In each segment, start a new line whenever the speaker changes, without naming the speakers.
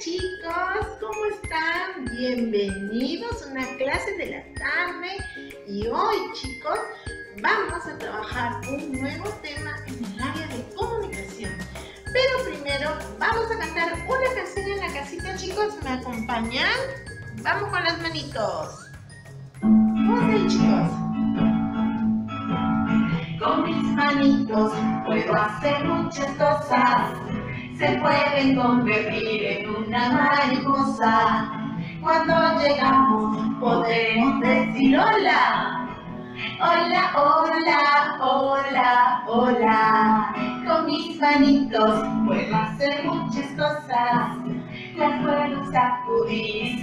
chicos, ¿cómo están? Bienvenidos a una clase de la tarde y hoy chicos vamos a trabajar un nuevo tema en el área de comunicación. Pero primero vamos a cantar una canción en la casita, chicos, ¿me acompañan? Vamos con las manitos. Vamos ahí, chicos.
Con mis manitos puedo hacer muchas cosas, se pueden convertir en una mariposa. Cuando llegamos podremos decir hola, hola, hola, hola, hola. Con mis manitos puedo hacer muchas cosas, las puedo sacudir,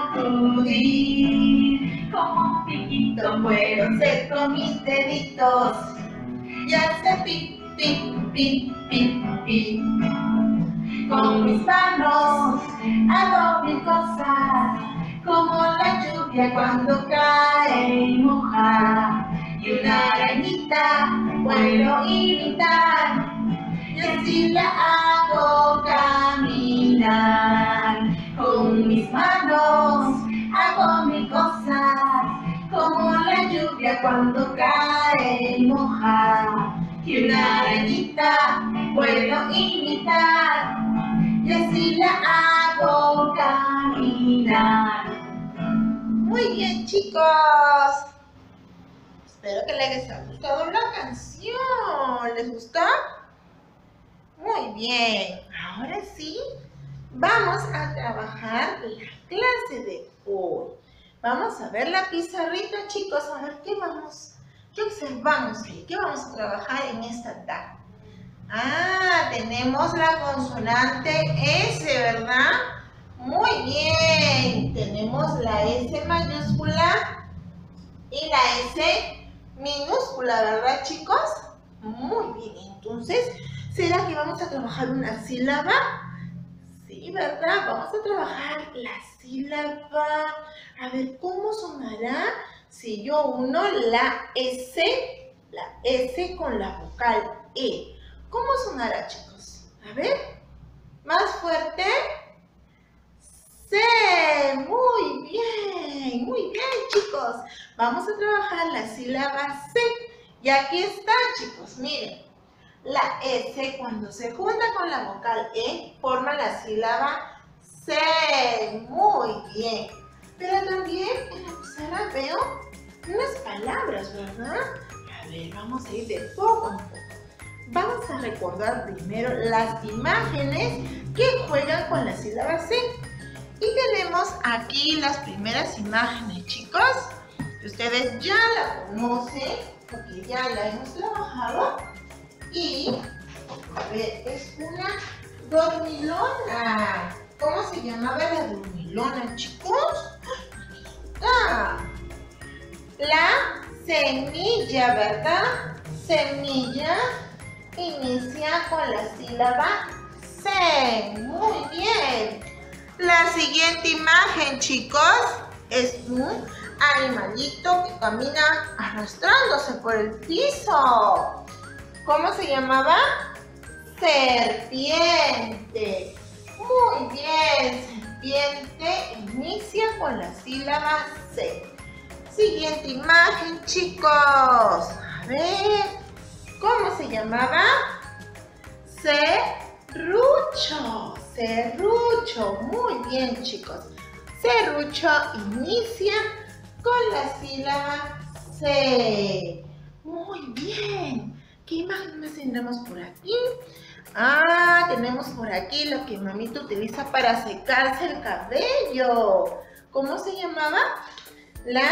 sacudir. Como un piquito puedo hacer con mis deditos y hacer pip, pip, pip, pip, pip. Con mis manos hago mil cosas, como la lluvia cuando cae y moja. Y una arañita puedo imitar, y así la hago caminar. Con mis manos hago mil cosas, como la lluvia cuando cae y moja. Y una arañita puedo imitar, y así la hago caminar.
Muy bien, chicos. Espero que les haya gustado la canción. ¿Les gustó? Muy bien. Ahora sí, vamos a trabajar la clase de hoy. Vamos a ver la pizarrita, chicos. A ver qué observamos ahí. ¿Qué vamos a trabajar en esta tarde? Tenemos la consonante S, ¿verdad? Muy bien. Tenemos la S mayúscula y la S minúscula, ¿verdad, chicos? Muy bien. Entonces, ¿será que vamos a trabajar una sílaba? Sí, ¿verdad? Vamos a trabajar la sílaba. A ver, ¿cómo sonará si yo uno la S con la vocal E? ¿Cómo sonará, chicos? A ver, más fuerte. ¡Sí! Muy bien, chicos. Vamos a trabajar la sílaba C. Y aquí está, chicos, miren. La S cuando se junta con la vocal E forma la sílaba C. Muy bien. Pero también en la pizarra veo unas palabras, ¿verdad? A ver, vamos a ir de poco en poco. Vamos a recordar primero las imágenes que juegan con la sílaba C. Y tenemos aquí las primeras imágenes, chicos. Ustedes ya la conocen porque ya la hemos trabajado. Y, a ver, es una dormilona. ¿Cómo se llamaba la dormilona, chicos? La semilla, ¿verdad? Semilla inicia con la sílaba C. Muy bien. La siguiente imagen, chicos, es un animalito que camina arrastrándose por el piso. ¿Cómo se llamaba? Serpiente. Muy bien. Serpiente inicia con la sílaba C. Siguiente imagen, chicos. A ver. ¿Cómo se llamaba? Serrucho. Serrucho. Muy bien, chicos. Serrucho inicia con la sílaba C. Muy bien. ¿Qué imagen más tendremos por aquí? Tenemos por aquí lo que mamita utiliza para secarse el cabello. ¿Cómo se llamaba? La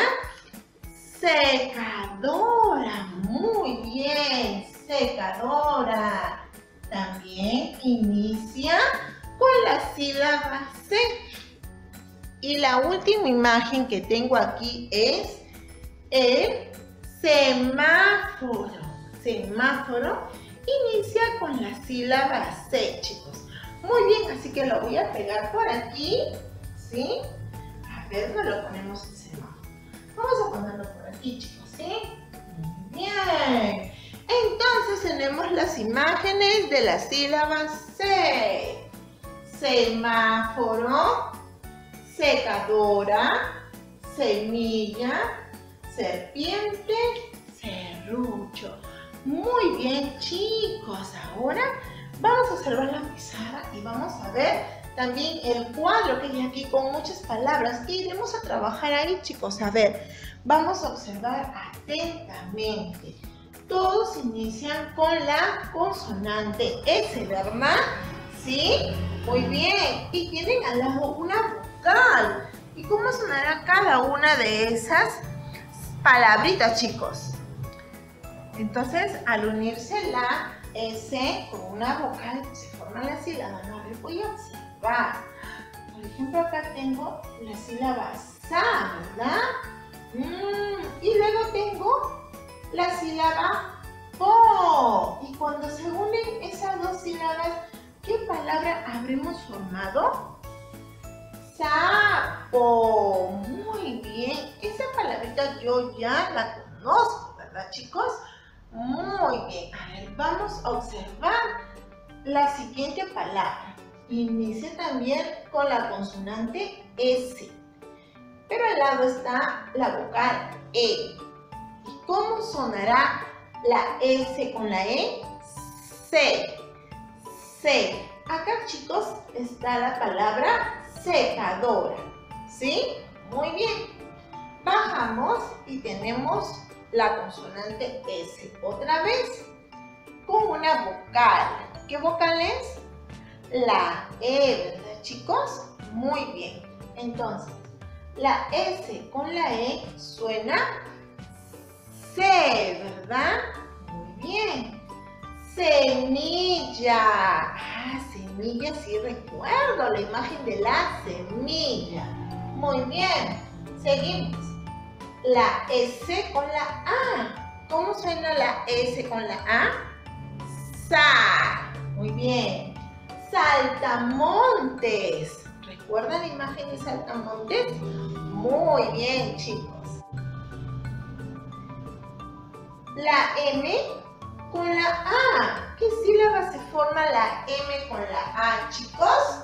secadora. Muy bien, secadora. También inicia con la sílaba C. Y la última imagen que tengo aquí es el semáforo. Semáforo inicia con la sílaba C, chicos. Muy bien, así que lo voy a pegar por aquí, ¿sí? A ver, no lo ponemos en semáforo. Vamos a ponerlo por aquí, chicos, ¿sí? Muy bien. Entonces tenemos las imágenes de la sílaba C. semáforo, secadora, semilla, serpiente, serrucho. Muy bien, chicos. Ahora vamos a observar la pizarra y vamos a ver también el cuadro que hay aquí con muchas palabras que iremos a trabajar ahí, chicos. A ver, vamos a observar atentamente. Todos inician con la consonante S, ¿verdad? ¿Sí? Muy bien. Y tienen al lado una vocal. ¿Y cómo sonará cada una de esas palabritas, chicos? Entonces, al unirse la S con una vocal, se forma la sílaba. No, les voy a observar. Por ejemplo, acá tengo la sílaba sa, ¿verdad? Y luego tengo la sílaba po. Y cuando se unen esas dos sílabas, ¿qué palabra habremos formado? Sapo. Muy bien. Esa palabrita yo ya la conozco, ¿verdad, chicos? Muy bien. A ver, vamos a observar la siguiente palabra. Inicia también con la consonante S. Pero al lado está la vocal E. ¿Y cómo sonará la S con la E? Se. Se. Acá, chicos, está la palabra secadora. ¿Sí? Muy bien. Bajamos y tenemos la consonante S. Otra vez, con una vocal. ¿Qué vocal es? La E, ¿verdad, chicos? Muy bien. Entonces, la S con la E suena se, ¿verdad? Muy bien. Semilla. Ah, semilla, sí recuerdo la imagen de la semilla. Muy bien. Seguimos. La S con la A. ¿Cómo suena la S con la A? Sa. Muy bien. Saltamontes. ¿Recuerdan la imagen de saltamontes? Muy bien, chicos. La M con la A. ¿Qué sílaba se forma la M con la A, chicos?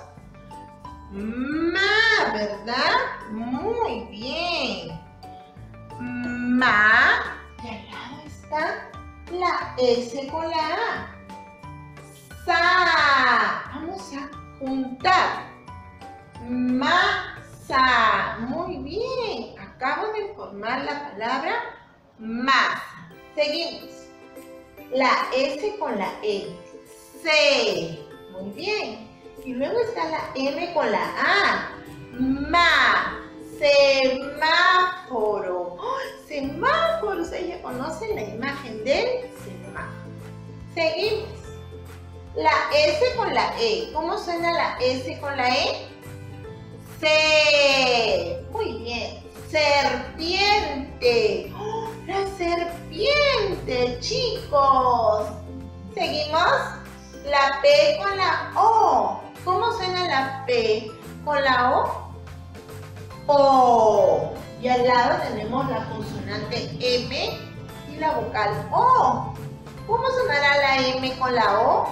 Ma, ¿verdad? Muy bien. Ma. Y al lado está la S con la A. Sa. Vamos a juntar. Masa. Muy bien. Acabo de formar la palabra masa. Seguimos. La S con la E. Se. Muy bien. Y luego está la M con la A. Ma. Semáforo. ¡Oh! Semáforos. Ella conoce la imagen del semáforo. Seguimos. La S con la E. ¿Cómo suena la S con la E? Se. Muy bien. Serpiente. ¡Oh! La serpiente, chicos. Seguimos. La P con la O. ¿Cómo suena la P con la O? O. Y al lado tenemos la consonante M y la vocal O. ¿Cómo sonará la M con la O?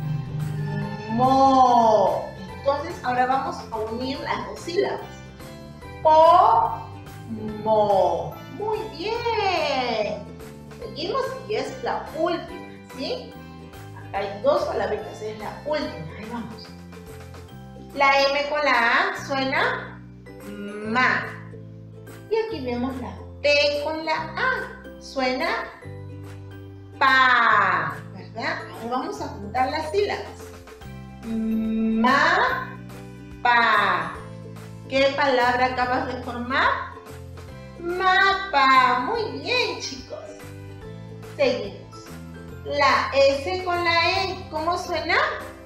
Mo. Entonces ahora vamos a unir las dos sílabas. Po, mo. Muy bien. Seguimos y es la última, ¿sí? Acá hay dos palabritas, es la última. Ahí vamos. La M con la A suena ma. Y aquí vemos la P con la A. Suena pa. ¿Verdad? Ahora vamos a juntar las sílabas. Ma, pa. ¿Qué palabra acabas de formar? Mapa. Muy bien, chicos. Seguimos. La S con la E. ¿Cómo suena?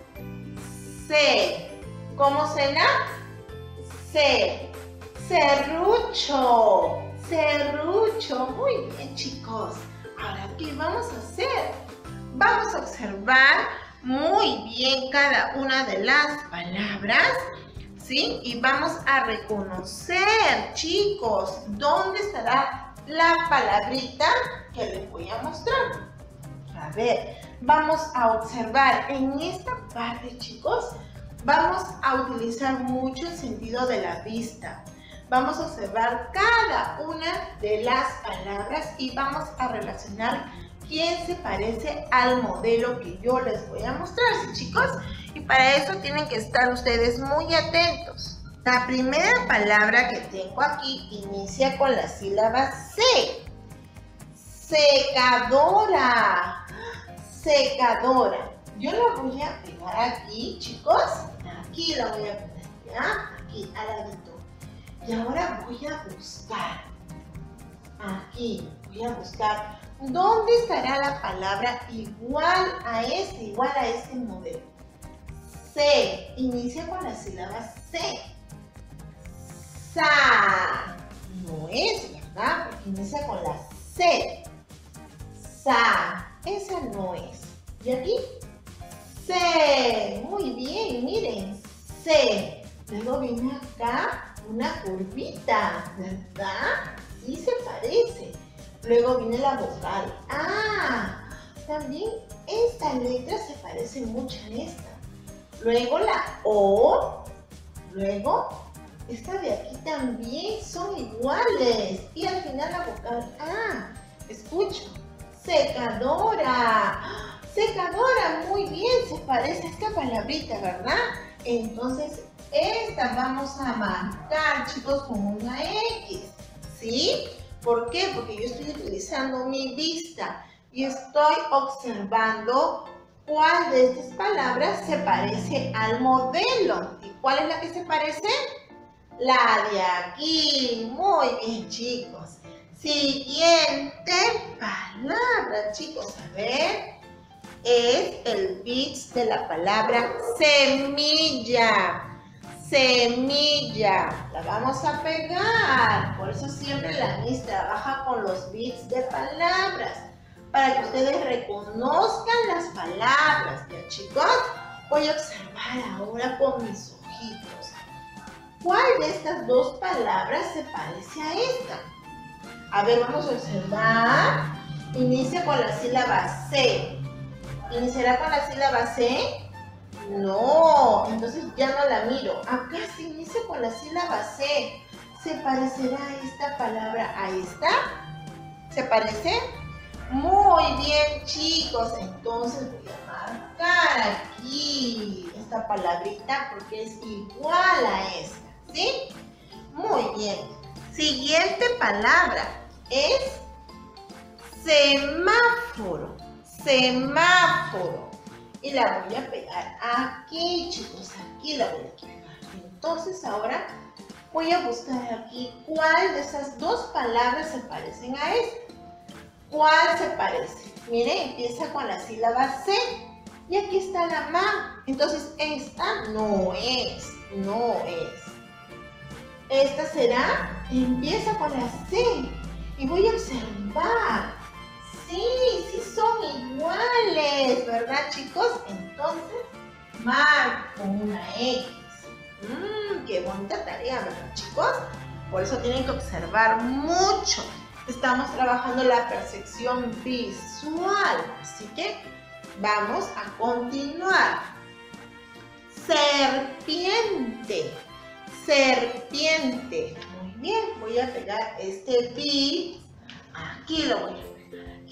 Se. ¿Cómo suena? Se. Serrucho. Serrucho. Muy bien, chicos. Ahora, ¿qué vamos a hacer? Vamos a observar muy bien cada una de las palabras, ¿sí? Y vamos a reconocer, chicos, dónde estará la palabrita que les voy a mostrar. A ver, vamos a observar en esta parte, chicos, vamos a utilizar mucho el sentido de la vista. Vamos a observar cada una de las palabras y vamos a relacionar quién se parece al modelo que yo les voy a mostrar, ¿sí, chicos? Y para eso tienen que estar ustedes muy atentos. La primera palabra que tengo aquí inicia con la sílaba C. Secadora. Secadora. Yo la voy a pegar aquí, chicos. Aquí la voy a poner, ¿ya? Aquí, al ladito. Y ahora voy a buscar. Aquí, voy a buscar. ¿Dónde estará la palabra igual a este modelo? C. Inicia con la sílaba C. Sa. No es, ¿verdad? Porque inicia con la C. Sa. Esa no es. ¿Y aquí? C. Muy bien, miren. C. Luego viene acá una curvita, ¿verdad? Sí se parece. Luego viene la vocal. Ah, también esta letra se parece mucho a esta. Luego la O. Luego esta de aquí también son iguales. Y al final la vocal A. Escucho. Secadora. Secadora, muy bien, se parece a esta palabrita, ¿verdad? Entonces, esta vamos a marcar, chicos, con una X, ¿sí? ¿Por qué? Porque yo estoy utilizando mi vista y estoy observando cuál de estas palabras se parece al modelo. ¿Y cuál es la que se parece? La de aquí. Muy bien, chicos. Siguiente palabra, chicos, a ver. Es el bits de la palabra semilla. Semilla. La vamos a pegar. Por eso siempre la Miss trabaja con los bits de palabras. Para que ustedes reconozcan las palabras. ¿Ya, chicos? Voy a observar ahora con mis ojitos. ¿Cuál de estas dos palabras se parece a esta? A ver, vamos a observar. Inicia con la sílaba C. ¿Iniciará con la sílaba C? No, entonces ya no la miro. Acá se inicia con la sílaba C. ¿Se parecerá esta palabra a esta? ¿Se parece? Muy bien, chicos. Entonces voy a marcar aquí esta palabrita porque es igual a esta, ¿sí? Muy bien. Siguiente palabra es semáforo. Semáforo. Y la voy a pegar aquí, chicos. Aquí la voy a pegar. Entonces ahora voy a buscar aquí cuál de esas dos palabras se parecen a esta. ¿Cuál se parece? Miren, empieza con la sílaba C. Y aquí está la ma. Entonces esta no es. No es. Esta será, empieza con la C. Y voy a observar. Sí, sí son iguales, ¿verdad, chicos? Entonces, marco una X. Qué bonita tarea, ¿verdad, chicos? Por eso tienen que observar mucho. Estamos trabajando la percepción visual. Así que vamos a continuar. Serpiente. Serpiente. Muy bien, voy a pegar este pi. Aquí lo voy a pegar.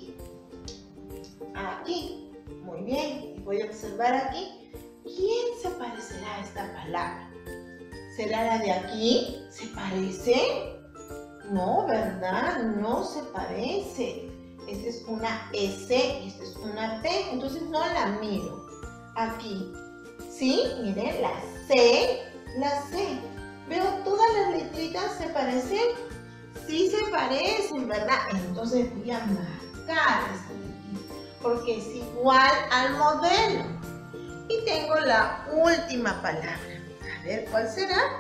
Aquí, muy bien, y voy a observar aquí, ¿quién se parecerá a esta palabra? ¿Será la de aquí? ¿Se parece? No, ¿verdad? No se parece. Esta es una S, esta es una T, entonces no la miro. Aquí, ¿sí? Miren, la C, la C. ¿Veo todas las letritas se parecen? Sí se parecen, ¿verdad? Entonces voy a marcar esta porque es igual al modelo. Y tengo la última palabra. A ver, ¿cuál será?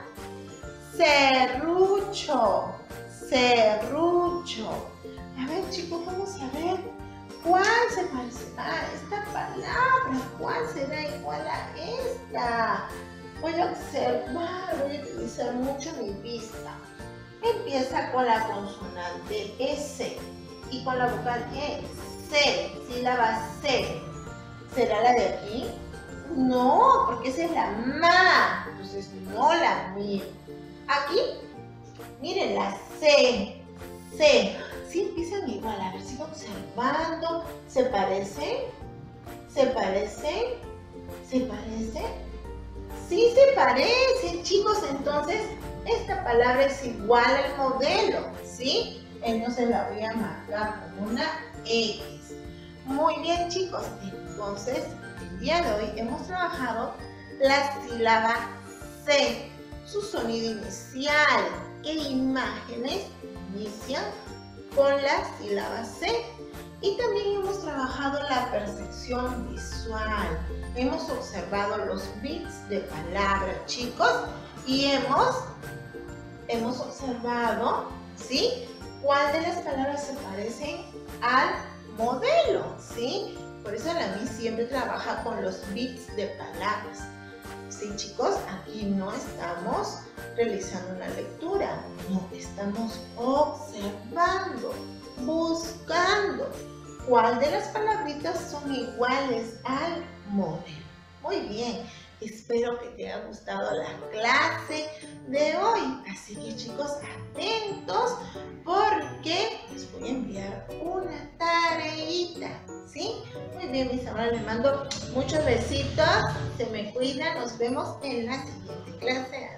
Serrucho. Serrucho. A ver, chicos, vamos a ver cuál se parecerá a esta palabra. ¿Cuál será igual a esta? Voy a observar, voy a utilizar mucho mi vista. Empieza con la consonante S y con la vocal E. C, sílaba C. ¿Será la de aquí? No, porque esa es la ma. Entonces no la mi. Aquí, miren la C. C. Sí empiezan igual. A ver, sigo observando. ¿Se parecen? ¿Se parecen? ¿Se parecen? Sí se parecen, chicos. Entonces, esta palabra es igual al modelo, ¿sí? Entonces la voy a marcar con una X. Muy bien, chicos. Entonces, el día de hoy hemos trabajado la sílaba C, su sonido inicial. ¿Qué imágenes inician con la sílaba C? Y también hemos trabajado la percepción visual. Hemos observado los bits de palabras, chicos, y hemos observado, ¿sí?, cuál de las palabras se parecen al modelo, ¿sí? Por eso la MIS siempre trabaja con los bits de palabras. Sí, chicos, aquí no estamos realizando una lectura, no, estamos observando, buscando cuál de las palabritas son iguales al modelo. Muy bien, espero que te haya gustado la clase de hoy. Así que, chicos, atentos porque les voy a enviar una tareita, ¿sí? Muy bien, mis amores, les mando muchos besitos, se me cuidan, nos vemos en la siguiente clase.